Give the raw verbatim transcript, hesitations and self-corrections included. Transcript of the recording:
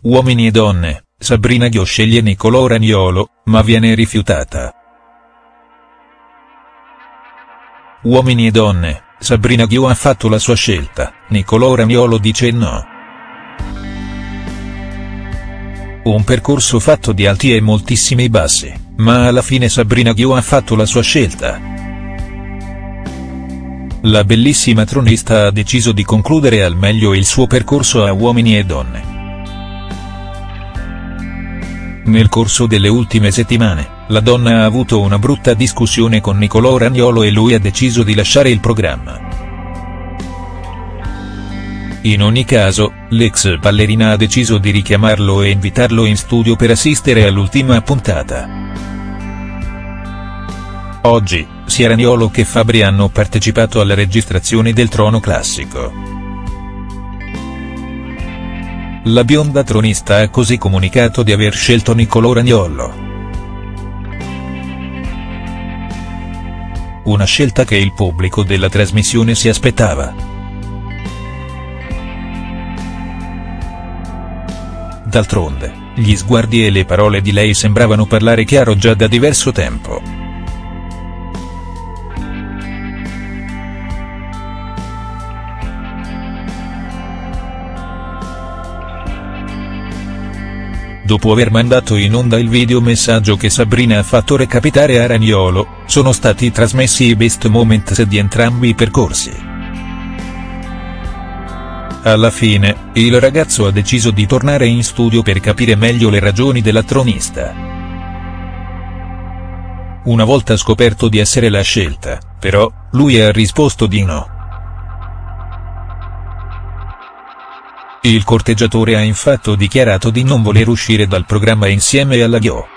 Uomini e donne, Sabrina Ghio sceglie Nicolò Raniolo, ma viene rifiutata. Uomini e donne, Sabrina Ghio ha fatto la sua scelta, Nicolò Raniolo dice no. Un percorso fatto di alti e moltissimi bassi, ma alla fine Sabrina Ghio ha fatto la sua scelta. La bellissima tronista ha deciso di concludere al meglio il suo percorso a Uomini e donne. Nel corso delle ultime settimane, la donna ha avuto una brutta discussione con Nicolò Raniolo e lui ha deciso di lasciare il programma. In ogni caso, l'ex ballerina ha deciso di richiamarlo e invitarlo in studio per assistere all'ultima puntata. Oggi, sia Raniolo che Fabri hanno partecipato alla registrazione del Trono Classico. La bionda tronista ha così comunicato di aver scelto Nicolò Raniolo. Una scelta che il pubblico della trasmissione si aspettava. D'altronde, gli sguardi e le parole di lei sembravano parlare chiaro già da diverso tempo. Dopo aver mandato in onda il videomessaggio che Sabrina ha fatto recapitare a Raniolo, sono stati trasmessi i best moments di entrambi i percorsi. Alla fine, il ragazzo ha deciso di tornare in studio per capire meglio le ragioni della tronista. Una volta scoperto di essere la scelta, però, lui ha risposto di no. Il corteggiatore ha infatti dichiarato di non voler uscire dal programma insieme alla Ghio.